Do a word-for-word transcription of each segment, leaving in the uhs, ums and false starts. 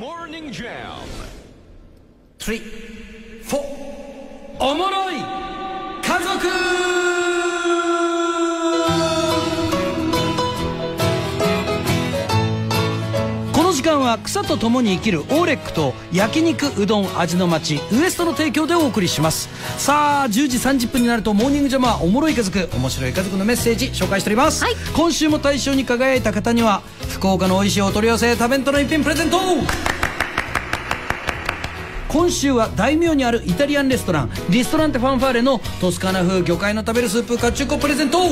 Morning Jam。 スリー、フォー、おもろい家族。この時間は草と共に生きるオーレックと焼肉うどん味の町ウエストの提供でお送りします。さあじゅうじさんじゅっぷんになるとモーニングジャムはおもろい家族、面白い家族のメッセージ紹介しております、はい、今週も大賞に輝いた方には福岡の美味しいお取り寄せ多弁当の一品プレゼント。今週は大名にあるイタリアンレストランリストランテファンファーレのトスカナ風魚介の食べるスープカッチュコプレゼント。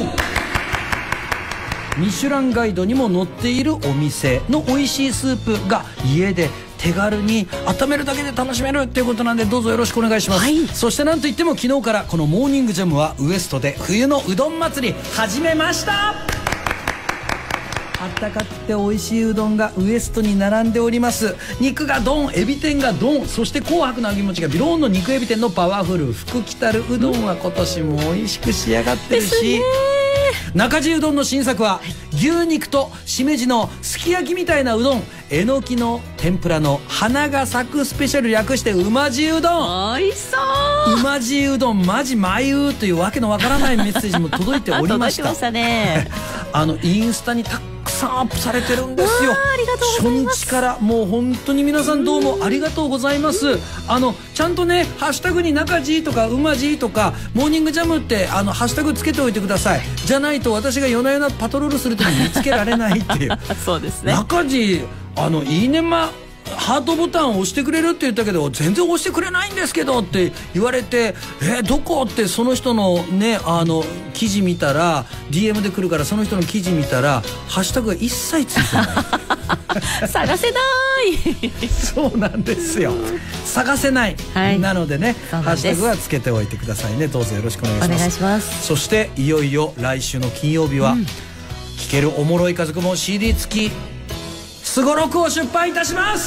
ミシュランガイドにも載っているお店の美味しいスープが家で手軽に温めるだけで楽しめるっていうことなんで、どうぞよろしくお願いします、はい、そしてなんといっても昨日からこのモーニングジャムはウエストで冬のうどん祭り始めました。あったかくて美味しいうどんがウエストに並んでおります。肉がドン、エビ天がドン、そして紅白の揚げ餅がビローンの肉エビ天のパワフル福来たるうどんは今年も美味しく仕上がってるし、中地うどんの新作は牛肉としめじのすき焼きみたいなうどん、えのきの天ぷらの花が咲くスペシャル略してうまじうどん。 おいしそう。 うまじうどんマジまいうというわけのわからないメッセージも届いておりました。 届きましたね。 あのインスタにたくさんアップされてるんですよ。 ありがとうございます。 初日からもう本当に皆さんどうもありがとうございます。あのちゃんとねハッシュタグに中地とかうまじとかモーニングジャムってあのハッシュタグつけておいてください。じゃないと私が夜な夜なパトロールするときに見つけられないっていうそうですね。 中地あのいいねまハートボタンを押してくれるって言ったけど全然押してくれないんですけどって言われて、えー、どこってその人のねあの記事見たら ディーエム で来るからその人の記事見たらハッシュタグが一切ついてない探せないそうなんですよ、探せない、はい、なのでねハッシュタグはつけておいてくださいね。どうぞよろしくお願いします。 お願いします。 そしていよいよ来週の金曜日は、うん、聞けるおもろい家族も シーディー 付きすごろくを出版いたします。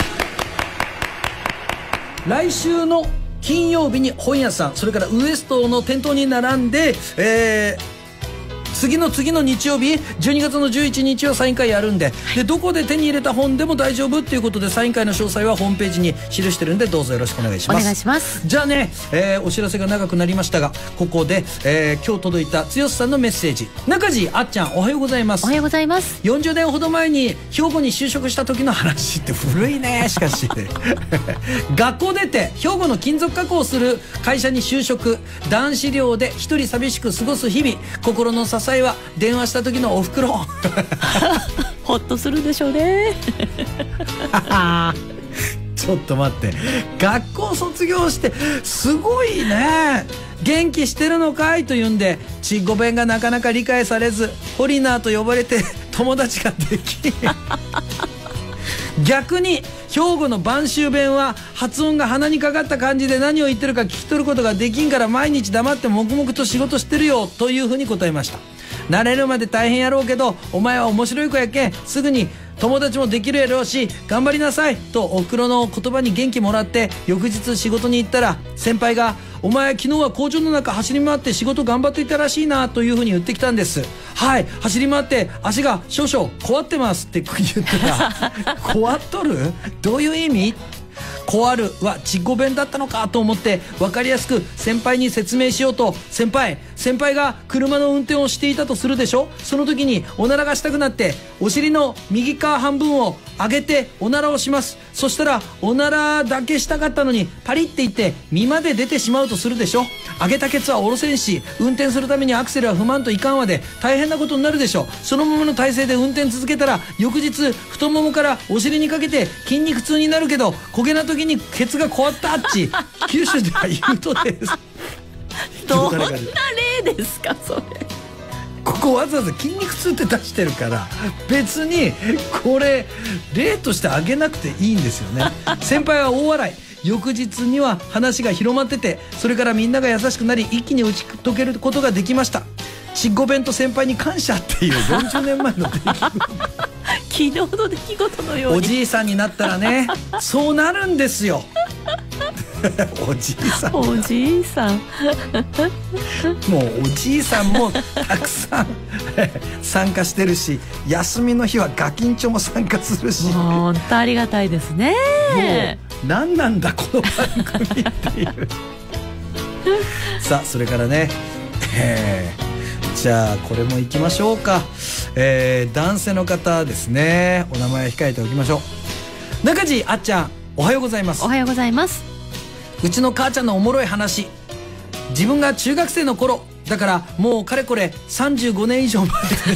来週の金曜日に本屋さんそれからウエストの店頭に並んで、えー次の次の日曜日じゅうにがつのじゅういちにちはサイン会やるんで、でどこで手に入れた本でも大丈夫っていうことでサイン会の詳細はホームページに記してるんでどうぞよろしくお願いします。 お願いします。 じゃあね、えー、お知らせが長くなりましたがここで、えー、今日届いた剛さんのメッセージ。中地あっちゃんおはようございます。 おはようございます。 よんじゅうねんほど前に兵庫に就職した時の話って古いね。しかし学校出て兵庫の金属加工をする会社に就職、男子寮で一人寂しく過ごす日々、心の支えは電話した時のおふくろほっとするでしょうねちょっと待って、学校卒業してすごいね、元気してるのかいというんでちっご弁がなかなか理解されずホリナーと呼ばれて友達ができ逆に兵庫の播州弁は発音が鼻にかかった感じで何を言ってるか聞き取ることができんから毎日黙って黙々と仕事してるよというふうに答えました。慣れるまで大変やろうけどお前は面白い子やけんすぐに友達もできるやろうし頑張りなさいとおふくろの言葉に元気もらって翌日仕事に行ったら先輩がお前昨日は工場の中走り回って仕事頑張っていたらしいなというふうに言ってきたんです。はい、走り回って足が少々こわってますって言ったらこわっとるどういう意味、こわるはちっご弁だったのかと思って分かりやすく先輩に説明しようと、先輩先輩が車の運転をしていたとするでしょ。その時におならがしたくなってお尻の右側半分を上げておならをします。そしたらおならだけしたかったのにパリっていって身まで出てしまうとするでしょ。上げたケツは下ろせんし運転するためにアクセルは踏まんといかんわで大変なことになるでしょ。そのままの体勢で運転続けたら翌日太ももからお尻にかけて筋肉痛になるけど焦げな時にケツがこわったっち九州では言うとですどんな例ですかそれ。 ここわざわざ筋肉痛って出してるから別にこれ例としてあげなくていいんですよね。先輩は大笑い。翌日には話が広まっててそれからみんなが優しくなり一気に打ち解けることができました。ちっご弁と先輩に感謝っていうよんじゅうねんまえの出来事昨日の出来事のようにおじいさんになったらねそうなるんですよおじいさんおじいさんもうおじいさんもたくさん参加してるし、休みの日はガキンチョも参加するし、 本当ありがたいですね。 もう何なんだこの番組っていうさあそれからね、えー、じゃあこれもいきましょうか。えー、男性の方ですね、お名前控えておきましょう。中地あっちゃん、おはようございます。 おはようございます。 うちの母ちゃんのおもろい話、自分が中学生の頃だからもうかれこれさんじゅうごねん以上前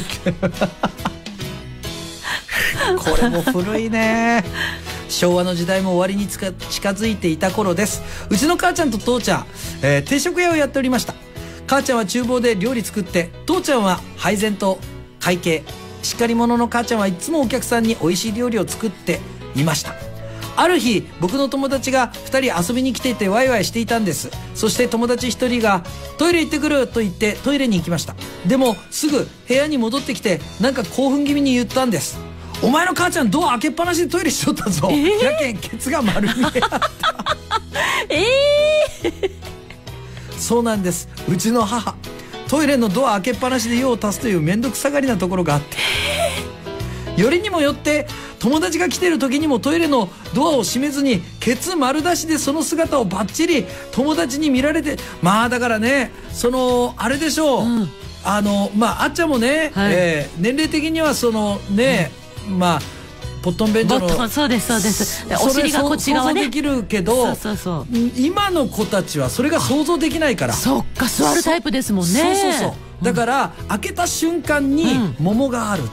これも古いね。昭和の時代も終わりにつか近づいていた頃です。うちの母ちゃんと父ちゃん、えー、定食屋をやっておりました。母ちゃんは厨房で料理作って、父ちゃんは配膳と会計。しっかり者の母ちゃんはいつもお客さんに美味しい料理を作っていました。ある日僕の友達がふたり遊びに来ていてワイワイしていたんです。そして友達ひとりがトイレ行ってくると言ってトイレに行きました。でもすぐ部屋に戻ってきてなんか興奮気味に言ったんです。お前の母ちゃんドア開けっぱなしでトイレしとったぞ、えー、やけんケツが丸見えだったえー、 そうなんです。うちの母トイレのドア開けっぱなしで用を足すという面倒くさがりなところがあって、えー、よりにもよって友達が来てる時にもトイレのドアを閉めずにケツ丸出しでその姿をバッチリ友達に見られて、まあだからね、そのあれでしょう、うん、あのまああっちゃんもね、はい、えー、年齢的にはそのね、うん、まあポットン便所のそうですそうです、お尻がこっち側ね想像できるけど、そうそうそう、今の子たちはそれが想像できないから。 そっか、座るタイプですもんね。 そうそうそう、だから、うん、開けた瞬間に桃がある、うん、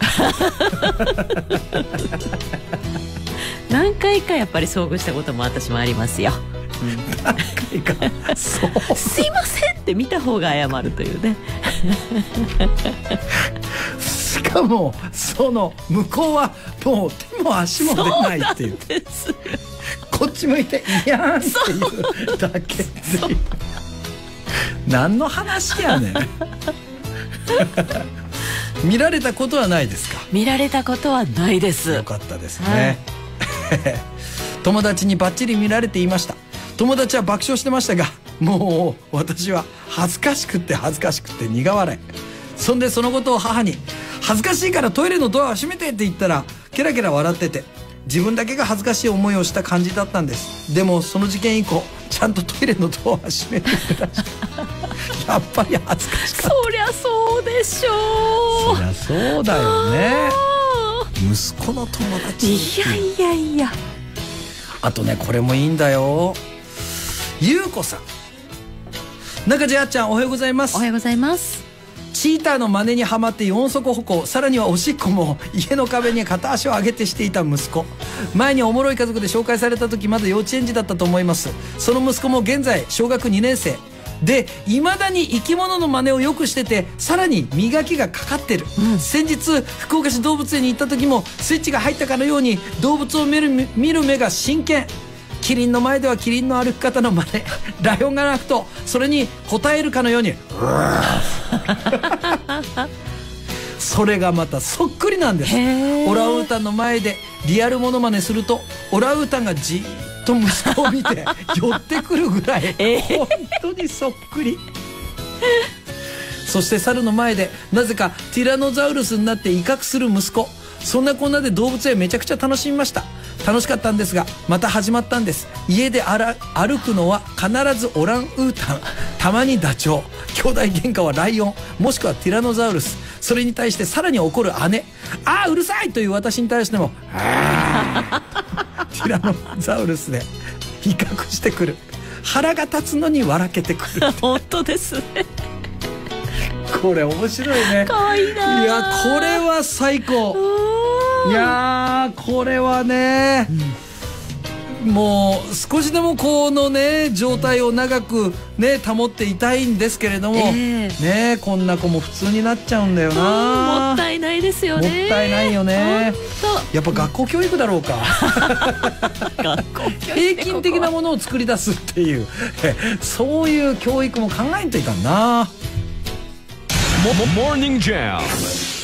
何回かやっぱり遭遇したことも私もありますよ。 何回かそうすいませんって見た方が謝るというねしかもその向こうはもう手も足も出ないっていう、こっち向いていやーんっていうだけっていう何の話やねん見られたことはないですか？ 見られたことはないです。 よかったですね、はい、友達にバッチリ見られていました。友達は爆笑してましたが、もう私は恥ずかしくって恥ずかしくって苦笑い。そんでそのことを母に恥ずかしいからトイレのドアを閉めてって言ったらケラケラ笑ってて、自分だけが恥ずかしい思いをした感じだったんです。でもその事件以降ちゃんとトイレのドアは閉めてくださいやっぱり恥ずかしかった。 そりゃそうでしょう。 そりゃそうだよね。息子の友達。 いやいやいや。 あとね、これもいいんだよ。ゆうこさん、中地あっちゃん、おはようございます。 おはようございます。 チーターの真似にはまって四足歩行、さらにはおしっこも家の壁に片足を上げてしていた息子。前におもろい家族で紹介された時まだ幼稚園児だったと思います。その息子も現在小学にねん生で、いまだに生き物の真似をよくしてて、さらに磨きがかかってる、うん、先日福岡市動物園に行った時もスイッチが入ったかのように動物を見る、見る目が真剣。キリンの前ではキリンの歩き方の真似、ライオンが鳴くとそれに応えるかのようにそれがまたそっくりなんです。オランウータンの前でリアルモノマネするとオランウータンがじーっと息子を見て寄ってくるぐらい本当にそっくりそして猿の前でなぜかティラノザウルスになって威嚇する息子。そんなこんなで動物園めちゃくちゃ楽しみました。楽しかったんですがまた始まったんです。家であら歩くのは必ずオランウータン、たまにダチョウ、兄弟喧嘩はライオンもしくはティラノザウルス。それに対してさらに怒る姉、あーうるさいという私に対してもあーティラノザウルスで威嚇してくる。腹が立つのに笑けてくる本当ですねこれ面白いね。 かわいいな。 いやこれは最高。いやーこれはね、うん、もう少しでもこのね状態を長くね保っていたいんですけれども、えー、ねこんな子も普通になっちゃうんだよな。 もったいないですよね。 もったいないよね。やっぱ学校教育だろうか学校教育平均的なものを作り出すっていうそういう教育も考えていたんだな。 モーニングジャム